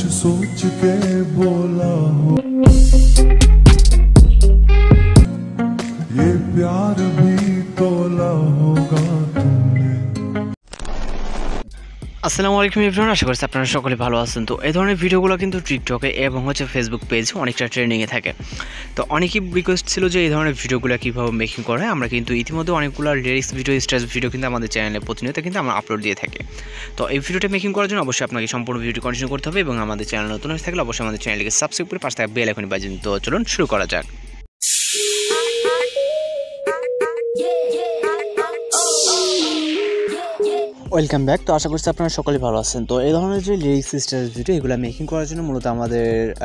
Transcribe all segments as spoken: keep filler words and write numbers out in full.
सोच के बोला हो ये प्यार भी तोला होगा तुमने। আসসালামু আলাইকুম এভরিওয়ান, আশা করছি আপনারা সকলে ভালো আছেন। তো এই ধরনের ভিডিওগুলো কিন্তু টিকটকে এবং হচ্ছে ফেসবুক পেজে অনেকটা ট্রেন্ডিংয়ে থাকে। তো অনেকেই রিকোয়েস্ট ছিল যে এই ধরনের ভিডিওগুলো কীভাবে মেকিং করা হয়। আমরা কিন্তু ইতিমধ্যে অনেকগুলো লিরিক্স ভিডিও, স্টেজ ভিডিও কিন্তু আমাদের চ্যানেলে প্রতিনিয়ত কিন্তু আমরা আপলোড দিয়ে থাকি। তো এই ভিডিওটা মেকিং করার জন্য অবশ্যই আপনাকে সম্পূর্ণ ভিডিও কন্টিনিউ করতে হবে এবং আমাদের চ্যানেল নতুন হয়ে থাকলে অবশ্যই আমাদের চ্যানেলকে সাবস্ক্রাইব করে পাশে থাকা বেল আইকনে বাজিয়ে দিন। তো চলুন শুরু করা যাক। Welcome back. তো আশা করছি আপনারা সকলে ভালো আছেন। তো এই ধরনের যে লিরিক্স স্টাইল ভিডিও এগুলো মেকিং করার জন্য মূলত আমাদের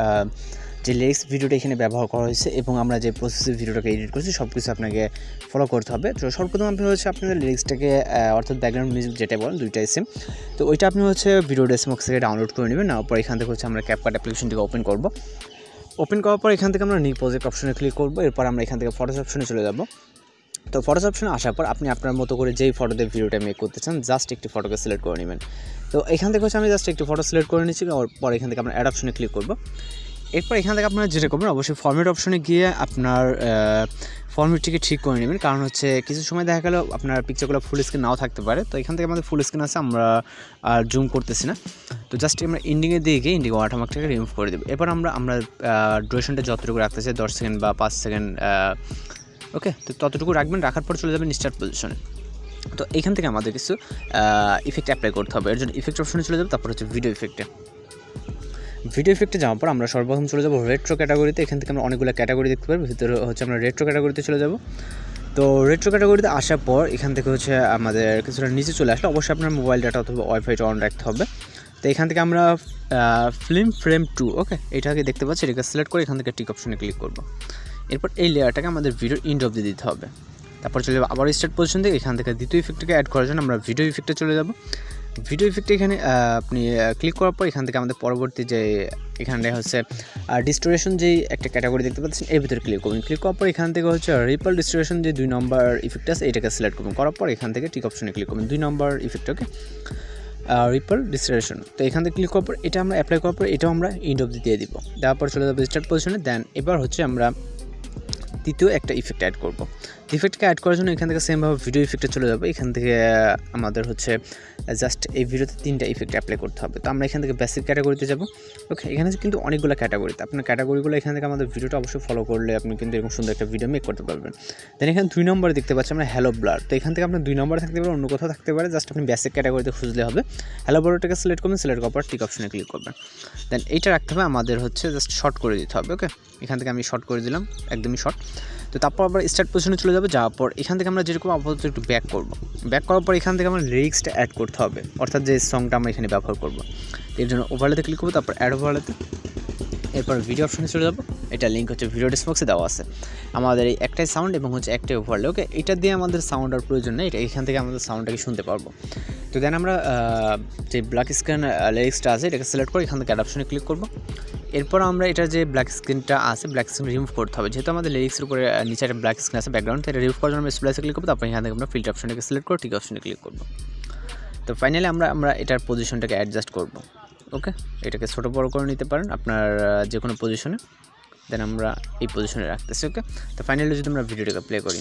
যে লিরিক্স ভিডিওটা এখানে ব্যবহার করা হয়েছে এবং আমরা যে প্রসেসে ভিডিওটাকে এডিট করছি সব কিছু আপনাকে ফলো করতে হবে। তো সর্বপ্রথম আপনি হচ্ছে আপনাদের লিরিক্সটাকে অর্থাৎ ব্যাকগ্রাউন্ড মিউজিক যেটা বলেন দুইটাই সেম। তো ওইটা আপনি হচ্ছে ভিডিও ডেসক্রিপশন থেকে ডাউনলোড করে নেবেন। নেওয়ার পর এখান থেকে হচ্ছে আমরা ক্যাপকাট অ্যাপ্লিকেশনটিকে ওপেন করব। ওপেন করার পর এখান থেকে আমরা নিউ প্রজেক্ট অপশনে ক্লিক করব। এরপর আমরা এখান থেকে ফটোস অপশনে চলে যাব। তো ফটোস অপশনে আসার পর আপনি আপনার মতো করে যেই ফটোতে ভিডিওটা মেক করতে চান জাস্ট একটি ফটোকে সিলেক্ট করে নেবেন। তো এখান থেকে হচ্ছে আমি জাস্ট একটি ফটো সিলেক্ট করে নিচ্ছি। পর এখান থেকে আমরা অ্যাড অপশনে ক্লিক করব। এরপর এখান থেকে আপনারা যেটা করবেন অবশ্যই ফরম্যাট অপশনে গিয়ে আপনার ফরম্যাটটিকে ঠিক করে নেবেন। কারণ হচ্ছে কিছু সময় দেখা গেল আপনার পিকচারগুলো ফুল স্ক্রিন নাও থাকতে পারে। তো এখান থেকে আমাদের ফুল স্ক্রিন আছে, আমরা আর জুম করতেছি না। তো জাস্ট আমরা ইন্ডিংয়ে দিয়ে গিয়ে ইন্ডিং ওয়াটারমার্কটাকে রিমুভ করে দেবো। এরপর আমরা আমরা ডিউরেশনটা যতটুকু রাখতে চাই দশ সেকেন্ড বা পাঁচ সেকেন্ড, ওকে। তো ততটুকু রাখবেন, রাখার পর চলে যাবেন স্টার্ট পজিশনে। তো এখান থেকে আমাদের কিছু ইফেক্ট অ্যাপ্লাই করতে হবে। এর জন্য ইফেক্ট অপশনে চলে যাবে। তারপর হচ্ছে ভিডিও ইফেক্টে ভিডিও ইফেক্টে যাওয়ার পর আমরা সর্বপ্রথম চলে যাবো রেট্রো ক্যাটাগরিতে। এখান থেকে আমরা অনেকগুলো ক্যাটাগরি দেখতে পারবো। ভিতরে হচ্ছে আমরা রেট্রো ক্যাটাগরিতে চলে যাব। তো রেট্রো ক্যাটাগরিতে আসার পর এখান থেকে হচ্ছে আমাদের কিছুটা নিচে চলে আসলে অবশ্যই আপনার মোবাইল ডাটা অথবা ওয়াইফাইটা অন রাখতে হবে। তো এখান থেকে আমরা ফিল্ম ফ্রেম টু, ওকে, এটাকে দেখতে পাচ্ছি। এটাকে সিলেক্ট করে এখান থেকে টিক অপশনে ক্লিক করব। এরপর এই লেয়ারটাকে আমাদের ভিডিওর ইন্ড অবধি দিতে হবে। তারপর চলে যাবো আবার স্টার্ট পজিশন থেকে। এখান থেকে দ্বিতীয় ইফেক্টটাকে অ্যাড করার জন্য আমরা ভিডিও ইফেক্টে চলে যাব। ভিডিও ইফেক্টে এখানে আপনি ক্লিক করার পর এখান থেকে আমাদের পরবর্তী যে এখানে হচ্ছে ডিস্টোরেশন যেই একটা ক্যাটাগরি দেখতে পাচ্ছেন এর ভিতরে ক্লিক করবেন। ক্লিক করার পর এখান থেকে হচ্ছে রিপল ডিস্টোরেশন যে দুই নম্বর ইফেক্ট আছে এটাকে সিলেক্ট করবেন। করার পর এখান থেকে টিক অপশনে ক্লিক করবেন, দুই নম্বর ইফেক্ট, ওকে, রিপল ডিস্টোরেশন। তো এখান থেকে ক্লিক করার পর এটা আমরা অ্যাপ্লাই করার পর এটাও আমরা ইন্ড অবধি দিয়ে দিব। দেওয়ার পর চলে যাবো স্টার্ট পজিশনে। দেন এবার হচ্ছে আমরা তৃতীয় একটা ইফেক্ট অ্যাড করব। ইফেক্টকে অ্যাড করার জন্য এখান থেকে সেমভাবে ভিডিও ইফেক্টে চলে যাবো। এখান থেকে আমাদের হচ্ছে জাস্ট এই ভিডিওতে তিনটা ইফেক্ট অ্যাপ্লাই করতে হবে। তো আমরা এখান থেকে বেসিক ক্যাটাগরিতে যাব, ওকে। এখানে কিন্তু অনেকগুলো ক্যাটাগরিতে আপনার ক্যাটাগরিগুলো এখান থেকে আমাদের ভিডিওটা অবশ্যই ফলো করলে আপনি কিন্তু এরকম সুন্দর একটা ভিডিও মেক করতে পারবেন। দেন এখানে দুই নম্বরে দেখতে পাচ্ছি আমরা হ্যালো ব্লার। তো এখান থেকে আপনার দুই নম্বরে থাকতে পারে, অন্য কোথাও থাকতে পারে, জাস্ট আপনি বেসিক ক্যাটাগরিতে খুঁজলে হবে। হ্যালো ব্লারটাকে সিলেক্ট করবেন, সিলেক্ট করার পর টিক অপশনে ক্লিক করবেন। দেন এইটা রাখতে হবে আমাদের হচ্ছে জাস্ট শর্ট করে দিতে হবে, ওকে। এখান থেকে আমি শর্ট করে দিলাম, একদমই শর্ট। তো তারপর আবার স্টার্ট পজিশনে চলে যাবো। যাওয়ার পর এখান থেকে আমরা যেরকম আপাতত একটু ব্যাক করব। ব্যাক করার পর এখান থেকে আমরা লিরিক্সটা অ্যাড করতে হবে, অর্থাৎ যে সংটা আমরা এখানে ব্যবহার করব। এর জন্য ওভারলেতে ক্লিক করবো, তারপর অ্যাড ওভারলেতে। এরপর ভিডিও অপশনে চলে যাবো। এটা লিঙ্ক হচ্ছে ভিডিও ডেসক্রিপশনে দেওয়া আছে। আমাদের এই একটাই সাউন্ড এবং হচ্ছে একটাই ওভারলে, ওকে। এটা দিয়ে আমাদের সাউন্ড আর প্রয়োজন নেই, এটা এখান থেকে আমাদের সাউন্ডটাকে শুনতে পারবো। তো দেন আমরা যে ব্ল্যাক স্ক্রিন লিরিক্সটা আছে এটাকে সিলেক্ট করে এখান থেকে অ্যাড অপশনে ক্লিক করবো। এরপর আমরা এটা যে ব্ল্যাক স্ক্রিনটা আছে ব্ল্যাক স্ক্রিন রিমুভ করতে হবে। যেহেতু আমাদের লিরিক্সের উপরে নিচে একটা ব্ল্যাক স্ক্রিন আছে ব্যাকগ্রাউন্ড, এটা রিমুভ করার জন্য আমরা স্প্লাইসে ক্লিক করবো। তারপর এখান থেকে আমরা ফিল্টার অপশনটাকে সিলেক্ট করে টিক অপশনে ক্লিক করবো। তো ফাইনালি আমরা আমরা এটার পজিশনটাকে অ্যাডজাস্ট করবো, ওকে। এটাকে ছোটো বড়ো করে নিতে পারেন আপনার যে কোনো পজিশনে। দেন আমরা এই পজিশনে রাখতেছি, ওকে। তো ফাইনালি যদি আমরা ভিডিওটাকে প্লে করি,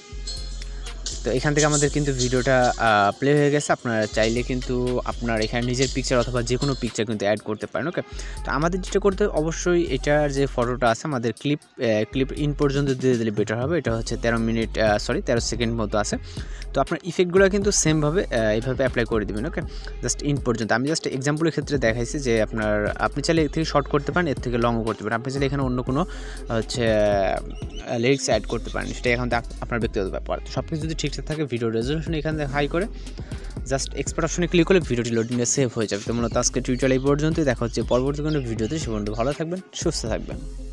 তো এখান থেকে আমাদের কিন্তু ভিডিওটা প্লে হয়ে গেছে। আপনারা চাইলে কিন্তু আপনার এখানে নিজের পিকচার অথবা যে কোনো পিকচার কিন্তু অ্যাড করতে পারেন, ওকে। তো আমাদের যেটা করতে অবশ্যই এটার যে ফটোটা আছে আমাদের ক্লিপ ক্লিপ ইন পর্যন্ত দিয়ে দিলে বেটার হবে। এটা হচ্ছে তেরো মিনিট সরি তেরো সেকেন্ড মতো আছে। তো আপনার ইফেক্টগুলো কিন্তু সেমভাবে এইভাবে অ্যাপ্লাই করে দেবেন, ওকে, জাস্ট ইন পর্যন্ত। আমি জাস্ট এক্সাম্পলের ক্ষেত্রে দেখাইছি যে আপনার আপনি চাইলে এর থেকে শর্ট করতে পারেন, এর থেকে লংও করতে পারেন। আপনি চাইলে এখানে অন্য কোনো হচ্ছে লিরিক্স অ্যাড করতে পারেন, সেটা এখন আপনার ব্যক্তিগত ব্যাপার। তো সব কিছু যদি ঠিকঠাক থাকে ভিডিও রেজলিউশন এখান থেকে হাই করে জাস্ট এক্সপোর্ট অপশনে ক্লিক করলে ভিডিওটি লোডিংয়ে সেভ হয়ে যাবে। তো মূলত আজকে টিউটোরিয়াল এই পর্যন্তই। দেখা হচ্ছে পরবর্তী কোনো ভিডিওতে। সে পর্যন্ত ভালো থাকবেন, সুস্থ থাকবেন।